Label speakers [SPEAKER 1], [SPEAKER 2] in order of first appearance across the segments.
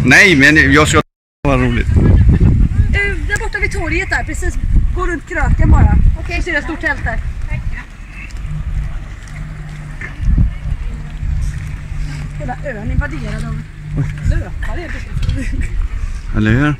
[SPEAKER 1] Nej, men jag ska... Vad roligt.
[SPEAKER 2] Där borta vid torget där, precis. Gå runt kröken bara. Okej. Du ser ett stort tält där. Hela ön invaderad av löpare.
[SPEAKER 1] Eller hur?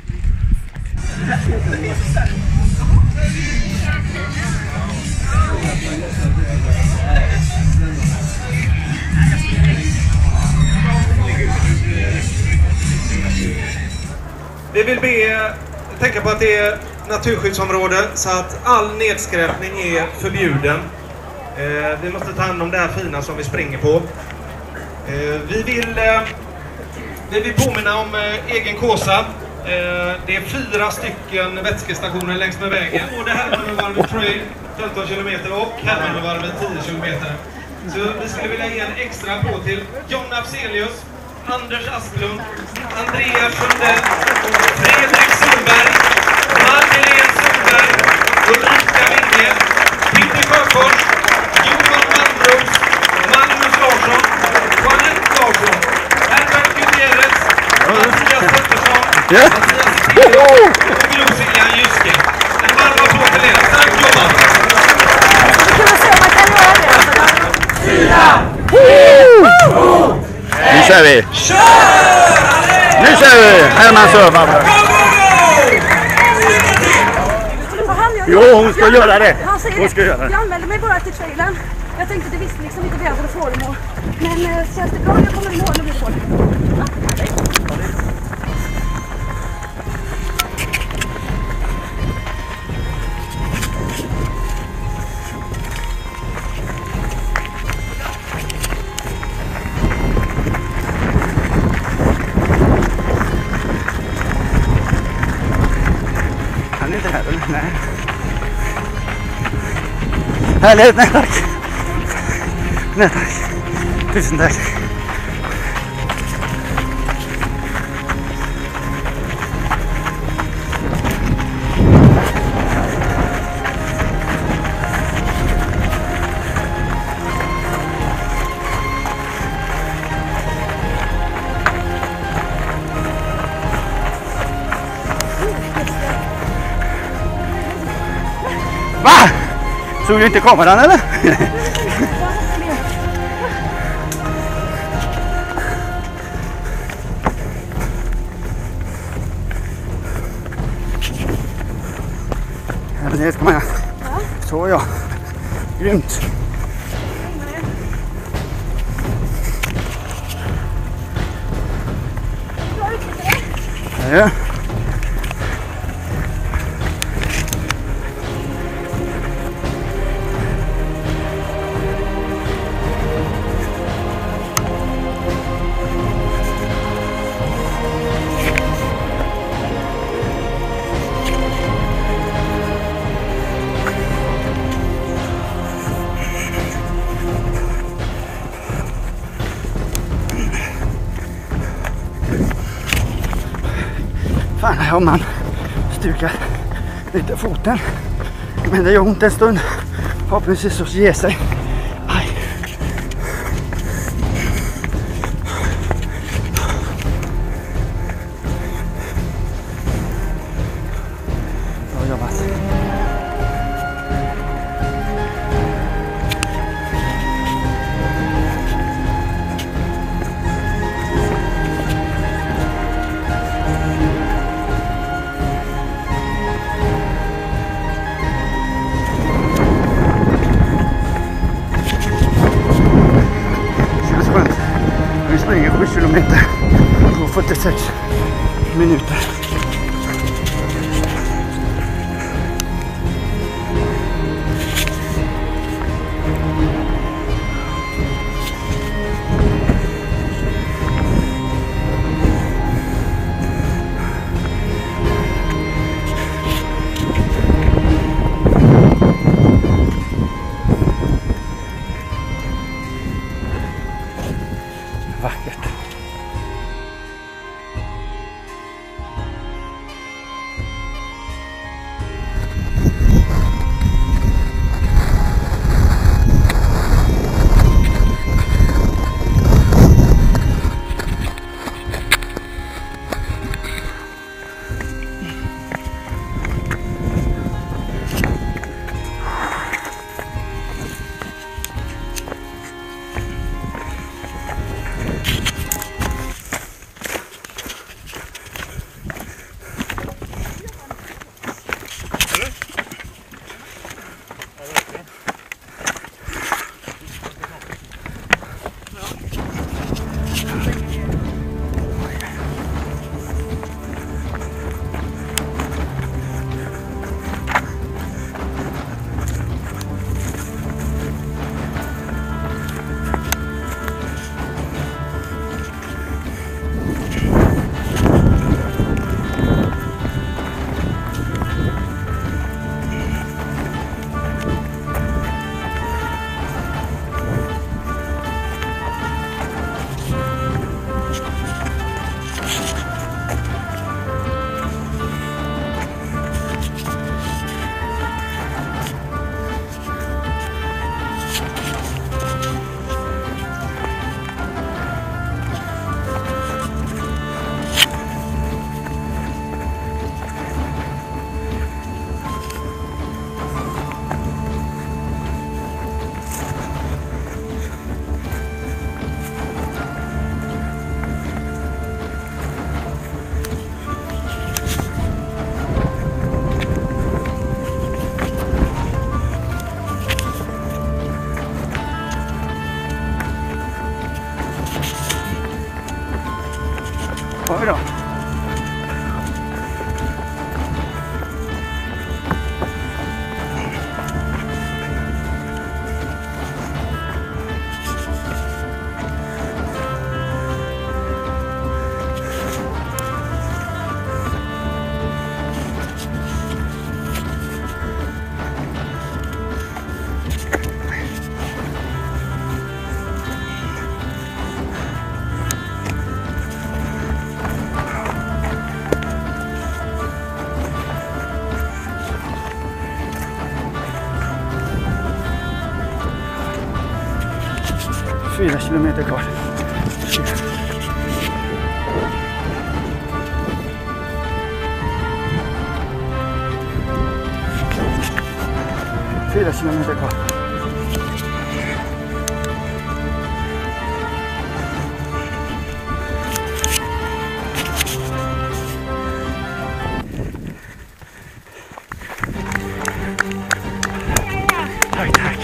[SPEAKER 3] Vi vill tänka på att det är naturskyddsområde så att all nedskräpning är förbjuden. Vi måste ta hand om det här fina som vi springer på. Vi vill påminna om egen Kåsa. Det är 4 stycken vätskestationer längs med vägen. Och det här är trail 15 km och Hermanvarvet 10 km. Så vi skulle vilja ge en extra applåd till John Afzelius, Anders Asplund, Andreas Sundell, Fredrik Sundberg, Madeleine Sundberg, Ulrika Winge, Peter Sjöfors, Johan Malmros, Magnus Larsson, Jeanette Larsson, Herbert Gutierrez, Mattias Pettersson, Mattias Tillå och Lucia Jyske. En varm applåd till er. Tack Johan!
[SPEAKER 2] Ska vi se om man kan göra det?
[SPEAKER 1] 4, 3, 2, nu kör vi! Nu kör vi! Herman servar! Jo, hon ska göra det! Hon ska göra det!
[SPEAKER 2] Jag anmälde mig bara till trailen. Jag tänkte att det visste liksom inte väder och föremål. Men känns det bra? Jag kommer i mål och blir på det.
[SPEAKER 1] Han är inte här, eller? Nej. Härligt, nej tack. Nej tack. Tusen tack. Va? Såg du inte kameran eller? Det ska man. Så ja. Grymt. Ja. Fan, här har man stukat lite foten. Men det gör ont en stund. Förhoppningsvis så ger sig. Aj. Bra jobbat. Vi springer 7 kilometer på 46 minuter. Vackert. Oj då. Fyra kilometer kvar. 4 kilometer kvar. Tack, tack.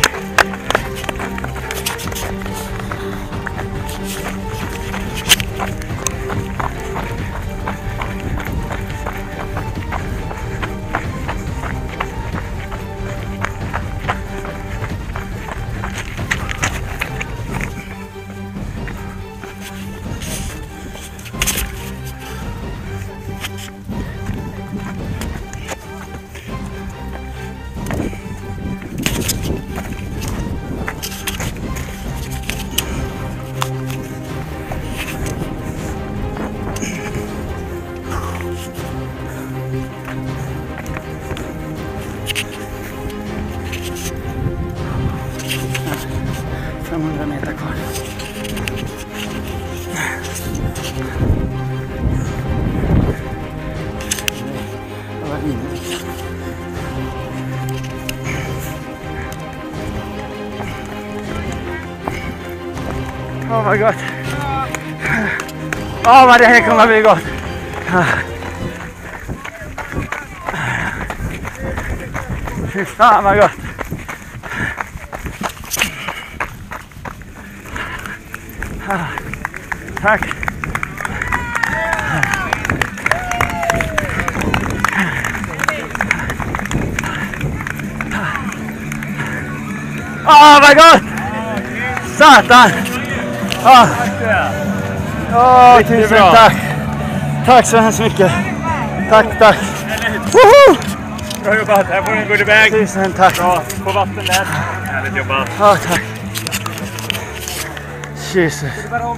[SPEAKER 1] Meter kvar. Det var inne. Åh vad gott. Åh vad det här kommer bli gott. Fy fan vad gott. Tack. Åh, vad gott! Satan! Åh, tusen tack! Tack så hemskt mycket! Tack, tack! Woho!
[SPEAKER 4] Bra jobbat, här får du en goodiebag.
[SPEAKER 1] Tusen tack!
[SPEAKER 4] Bra, på vatten där. Härligt jobbat.
[SPEAKER 1] Ja, tack! Jesus!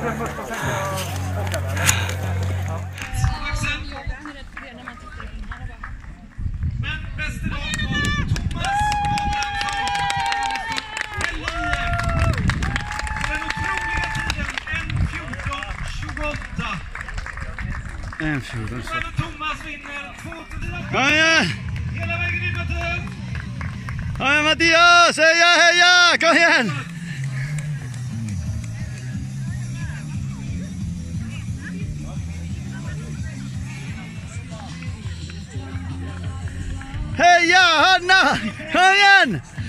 [SPEAKER 1] En 14.
[SPEAKER 3] Thomas vinner 2-4.
[SPEAKER 1] Kom igen!
[SPEAKER 3] Hela vägen in, Mattias!
[SPEAKER 1] Kom igen Mattias! Heja, heja! Kom igen! Heja Hanna! Kom igen!